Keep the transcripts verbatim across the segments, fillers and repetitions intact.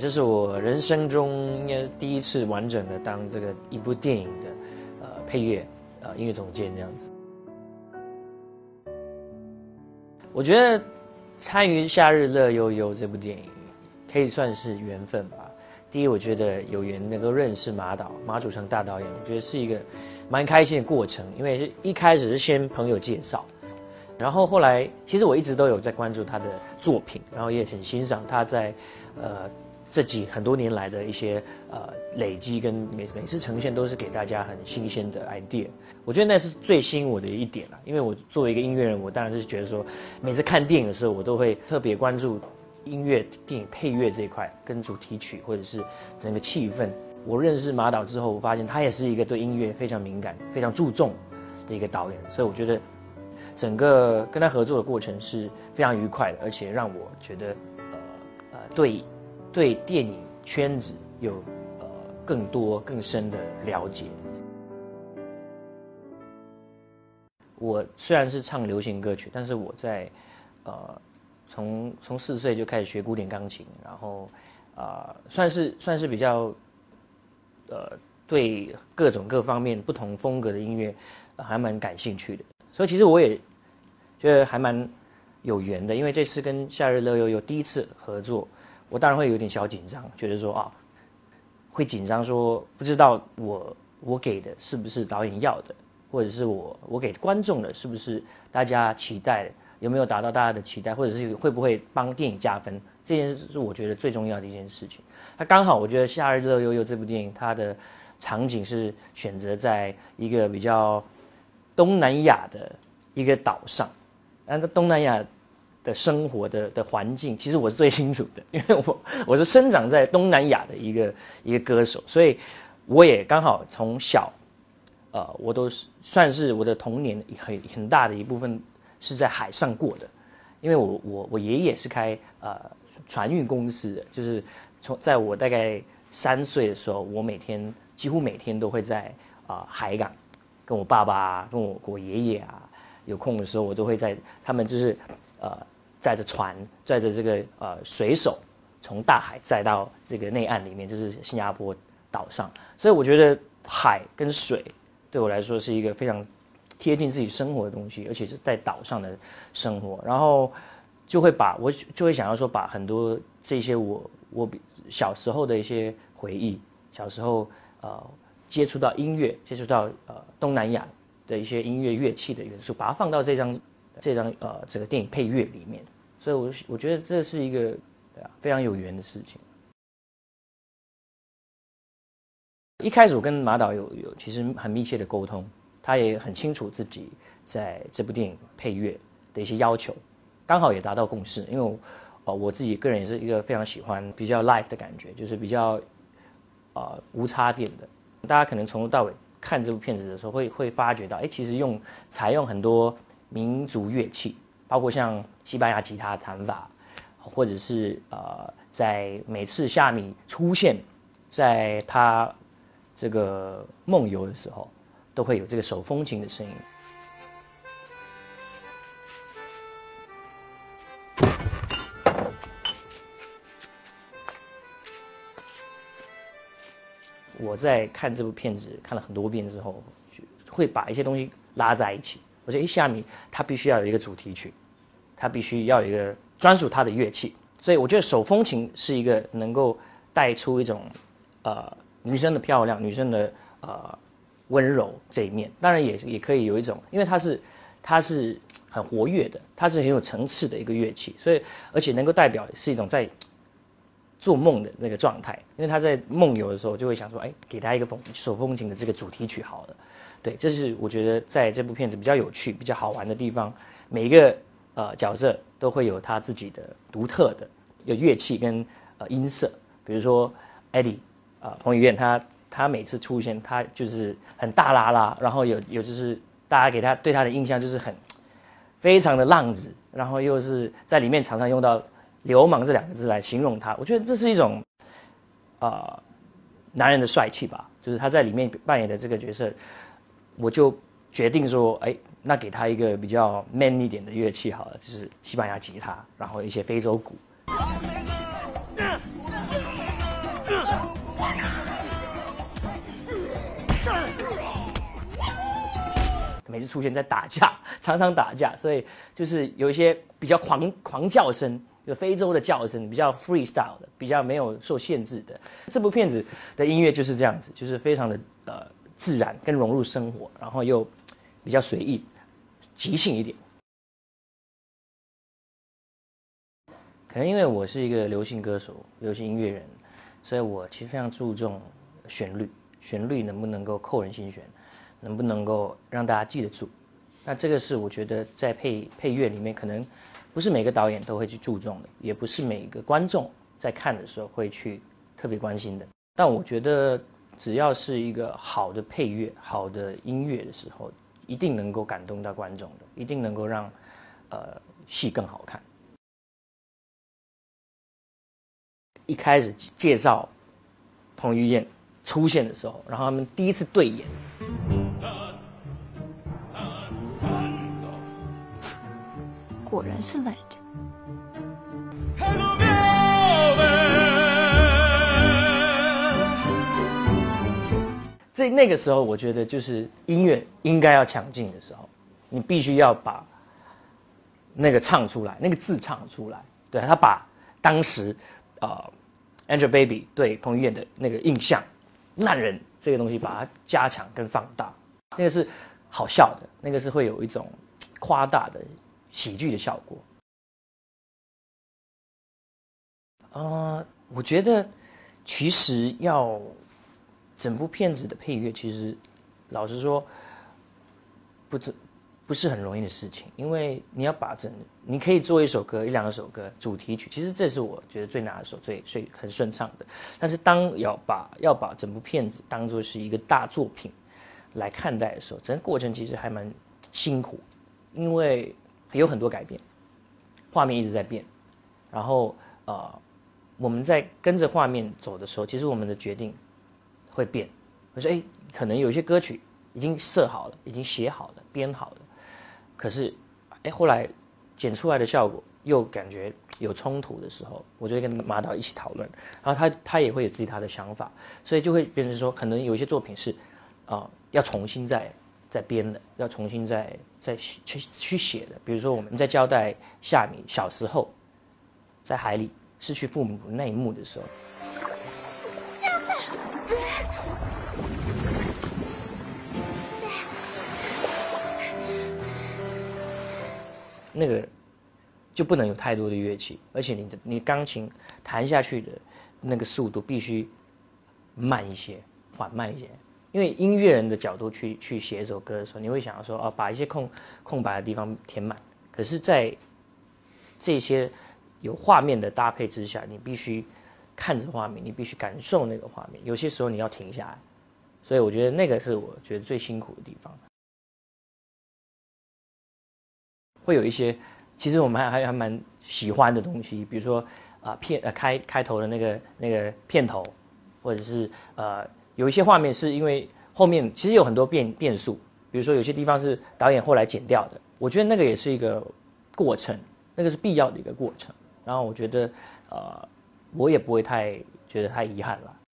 这是我人生中应该第一次完整的当这个一部电影的呃配乐呃音乐总监这样子。我觉得参与《夏日乐悠悠》这部电影可以算是缘分吧。第一，我觉得有缘能够认识马导马祖成大导演，我觉得是一个蛮开心的过程，因为是一开始是先朋友介绍。然后后来，其实我一直都有在关注他的作品，然后也很欣赏他在，呃，这几很多年来的一些呃累积跟每每次呈现都是给大家很新鲜的 idea。我觉得那是最吸引我的一点啦，因为我作为一个音乐人，我当然是觉得说，每次看电影的时候，我都会特别关注音乐、电影配乐这一块，跟主题曲或者是整个气氛。我认识马导之后，我发现他也是一个对音乐非常敏感、非常注重的一个导演，所以我觉得。整个跟他合作的过程是非常愉快的，而且让我觉得，呃呃，对对电影圈子有呃更多更深的了解。我虽然是唱流行歌曲，但是我在呃从从四岁就开始学古典钢琴，然后啊、呃、算是算是比较呃对各种各方面不同风格的音乐、呃、还蛮感兴趣的。所以其实我也觉得还蛮有缘的，因为这次跟夏日乐悠悠第一次合作，我当然会有点小紧张，觉得说啊，会紧张说不知道我我给的是不是导演要的，或者是我我给观众的是不是大家期待的，有没有达到大家的期待，或者是会不会帮电影加分，这件事是我觉得最重要的一件事情。那刚好我觉得夏日乐悠悠这部电影，它的场景是选择在一个比较东南亚的一个岛上，但是东南亚的生活的的环境，其实我是最清楚的，因为我我是生长在东南亚的一个一个歌手，所以我也刚好从小，呃，我都是算是我的童年很很大的一部分是在海上过的，因为我我我爷爷是开呃船运公司的，就是从在我大概三岁的时候，我每天几乎每天都会在啊、呃、海港。跟我爸爸、啊、跟我跟我爷爷啊，有空的时候我都会在他们就是呃载着船，载着这个呃水手从大海载到这个内岸里面，就是新加坡岛上。所以我觉得海跟水对我来说是一个非常贴近自己生活的东西，而且是在岛上的生活，然后就会把我就会想要说把很多这些我我小时候的一些回忆，小时候呃。接触到音乐，接触到呃东南亚的一些音乐乐器的元素，把它放到这张这张呃这个电影配乐里面，所以我我觉得这是一个对啊非常有缘的事情。一开始我跟马导有有其实很密切的沟通，他也很清楚自己在这部电影配乐的一些要求，刚好也达到共识，因为我呃我自己个人也是一个非常喜欢比较 live 的感觉，就是比较呃无插电的。大家可能从头到尾看这部片子的时候会，会发觉到，哎，其实用采用很多民族乐器，包括像西班牙吉他弹法，或者是呃，在每次夏米出现在他这个梦游的时候，都会有这个手风琴的声音。我在看这部片子看了很多遍之后，会把一些东西拉在一起。我觉得，哎，夏米他必须要有一个主题曲，他必须要有一个专属他的乐器。所以我觉得手风琴是一个能够带出一种呃女生的漂亮、女生的呃温柔这一面。当然也也可以有一种，因为它是它是很活跃的，它是很有层次的一个乐器，所以而且能够代表是一种在做梦的那个状态，因为他在梦游的时候就会想说，哎，给他一个风手风琴的这个主题曲好了。对，这是我觉得在这部片子比较有趣、比较好玩的地方。每一个呃角色都会有他自己的独特的有乐器跟呃音色，比如说 Eddie 啊、呃、彭于晏，他他每次出现，他就是很大拉拉，然后有有就是大家给他对他的印象就是很非常的浪子，然后又是在里面常常用到流氓这两个字来形容他，我觉得这是一种，呃，男人的帅气吧。就是他在里面扮演的这个角色，我就决定说，哎，那给他一个比较 man 一点的乐器好了，就是西班牙吉他，然后一些非洲鼓。 每次出现在打架，常常打架，所以就是有一些比较狂狂叫声，有非洲的叫声，比较 freestyle 的，比较没有受限制的。这部片子的音乐就是这样子，就是非常的呃自然，跟融入生活，然后又比较随意、即兴一点。可能因为我是一个流行歌手、流行音乐人，所以我其实非常注重旋律，旋律能不能够扣人心弦，能不能够让大家记得住。那这个是我觉得在配配乐里面，可能不是每个导演都会去注重的，也不是每个观众在看的时候会去特别关心的。但我觉得只要是一个好的配乐、好的音乐的时候，一定能够感动到观众的，一定能够让呃戏更好看。一开始介绍彭于晏出现的时候，然后他们第一次对眼， 果然是懒着。 在那个时候，我觉得就是音乐应该要强劲的时候，你必须要把那个唱出来，那个字唱出来。对，他把当时呃 Angelababy 对彭于晏的那个印象，烂人这个东西，把它加强跟放大，那个是好笑的，那个是会有一种夸大的喜剧的效果。呃，我觉得其实要整部片子的配乐，其实老实说，不不是很容易的事情，因为你要把整，你可以做一首歌、一两首歌主题曲，其实这是我觉得最拿手、最最很顺畅的。但是当要把要把整部片子当作是一个大作品来看待的时候，整个过程其实还蛮辛苦，因为有很多改变，画面一直在变，然后呃，我们在跟着画面走的时候，其实我们的决定会变。我说，哎，可能有些歌曲已经设好了，已经写好了、编好了。可是，哎，后来剪出来的效果又感觉有冲突的时候，我就会跟马导一起讨论，然后他他也会有自己他的想法，所以就会变成说，可能有一些作品是，啊、呃，要重新再再编的，要重新再再去去写的。比如说我们在交代夏米小时候在海里失去父母那一幕的时候。那个就不能有太多的乐器，而且你的你钢琴弹下去的那个速度必须慢一些，缓慢一些。因为音乐人的角度去去写一首歌的时候，你会想要说，哦，把一些空空白的地方填满。可是，在这些有画面的搭配之下，你必须看着画面，你必须感受那个画面。有些时候你要停下来，所以我觉得那个是我觉得最辛苦的地方。会有一些，其实我们还还还蛮喜欢的东西，比如说啊、呃、片呃开开头的那个那个片头，或者是呃有一些画面是因为后面其实有很多变变数，比如说有些地方是导演后来剪掉的，我觉得那个也是一个过程，那个是必要的一个过程。然后我觉得呃我也不会太觉得太遗憾了。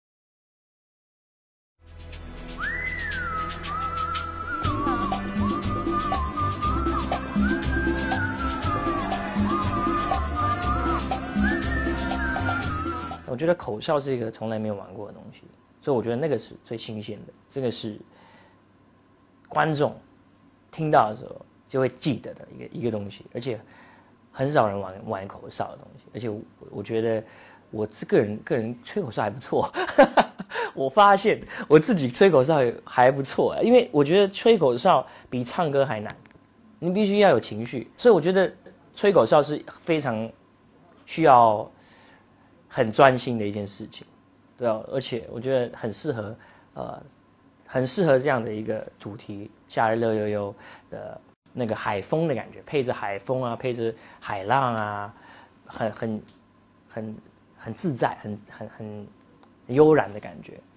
我觉得口哨是一个从来没有玩过的东西，所以我觉得那个是最新鲜的，这个是观众听到的时候就会记得的一个一个东西，而且很少人玩玩口哨的东西，而且我我觉得我这个人个人吹口哨还不错，我发现我自己吹口哨还不错，因为我觉得吹口哨比唱歌还难，你必须要有情绪，所以我觉得吹口哨是非常需要很专心的一件事情，对啊，而且我觉得很适合，呃，很适合这样的一个主题，夏日乐悠悠的那个海风的感觉，配着海风啊，配着海浪啊，很很很很自在，很很很悠然的感觉。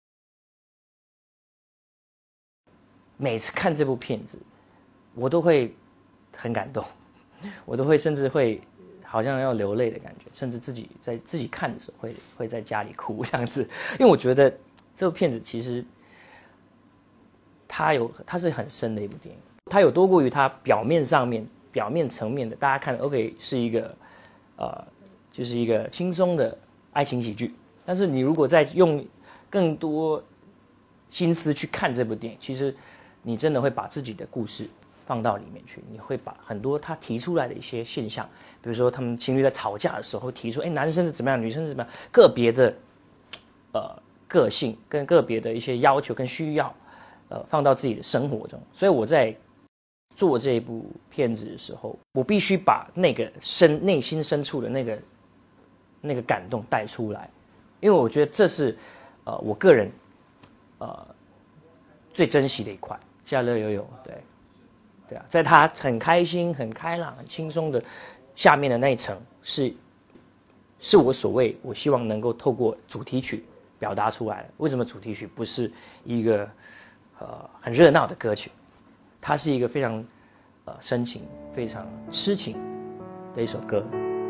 每次看这部片子，我都会很感动，我都会甚至会好像要流泪的感觉，甚至自己在自己看的时候会会在家里哭这样子，因为我觉得这部片子其实它有它是很深的一部电影，它有多过于它表面上面表面层面的，大家看 OK 是一个呃就是一个轻松的爱情喜剧，但是你如果再用更多心思去看这部电影，其实你真的会把自己的故事放到里面去，你会把很多他提出来的一些现象，比如说他们情侣在吵架的时候提出，哎，男生是怎么样，女生是怎么样，个别的呃个性跟个别的一些要求跟需要，呃，放到自己的生活中。所以我在做这一部片子的时候，我必须把那个深内心深处的那个那个感动带出来，因为我觉得这是呃我个人呃最珍惜的一块。夏乐悠悠，对。对啊，在他很开心、很开朗、很轻松的下面的那一层，是是我所谓我希望能够透过主题曲表达出来的。为什么主题曲不是一个呃很热闹的歌曲？它是一个非常呃深情、非常痴情的一首歌。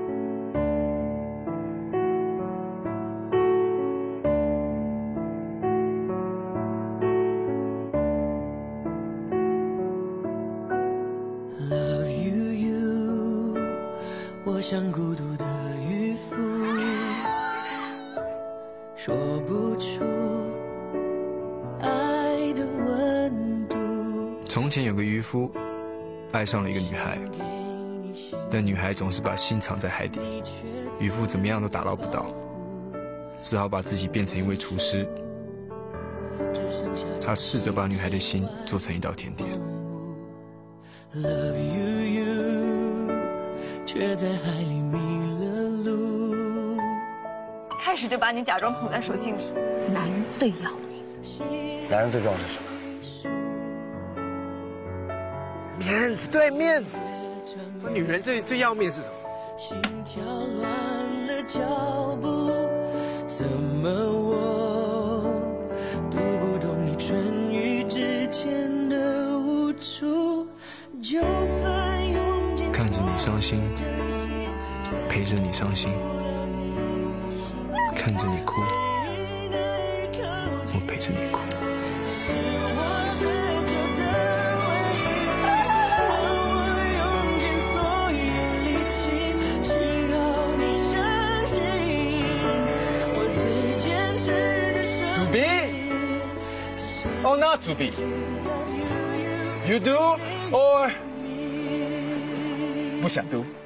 我像孤独的渔夫，说不出爱的温度。 从前有个渔夫，爱上了一个女孩，但女孩总是把心藏在海底，渔夫怎么样都打捞不到，只好把自己变成一位厨师。他试着把女孩的心做成一道甜点。 Love you, you, 却在海里迷了路。 开始就把你假装捧在手心里。男人最要命。 男人最重要是什么？面子，对，面子。那女人最最要命是什么？ 心跳乱了脚步，怎么我读不懂你春雨之间的无助？就算用尽看着你伤心，陪着你伤心，看着你哭，我陪着你哭。 Oh, not to be. You do or 不想 do?